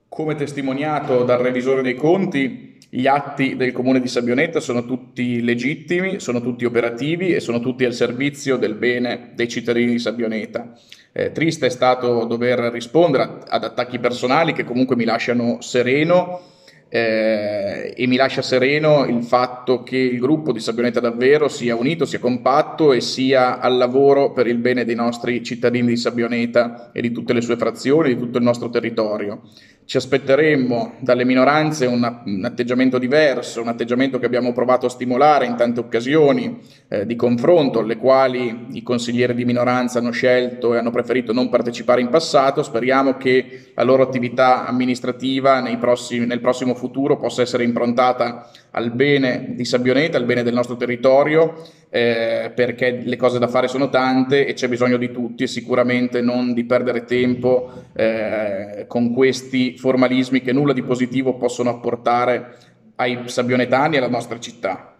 Come testimoniato dal revisore dei conti, gli atti del Comune di Sabbioneta sono tutti legittimi, sono tutti operativi e sono tutti al servizio del bene dei cittadini di Sabbioneta. Triste è stato dover rispondere ad attacchi personali che comunque mi lasciano sereno, e mi lascia sereno il fatto che il gruppo di Sabbioneta Davvero sia unito, sia compatto e sia al lavoro per il bene dei nostri cittadini di Sabbioneta e di tutte le sue frazioni, di tutto il nostro territorio. Ci aspetteremmo dalle minoranze un atteggiamento diverso, un atteggiamento che abbiamo provato a stimolare in tante occasioni di confronto, alle quali i consiglieri di minoranza hanno scelto e hanno preferito non partecipare in passato. Speriamo che la loro attività amministrativa nel prossimo futuro possa essere improntata al bene di Sabbioneta, al bene del nostro territorio, perché le cose da fare sono tante e c'è bisogno di tutti e sicuramente non di perdere tempo con questi formalismi che nulla di positivo possono apportare ai sabbionetani e alla nostra città.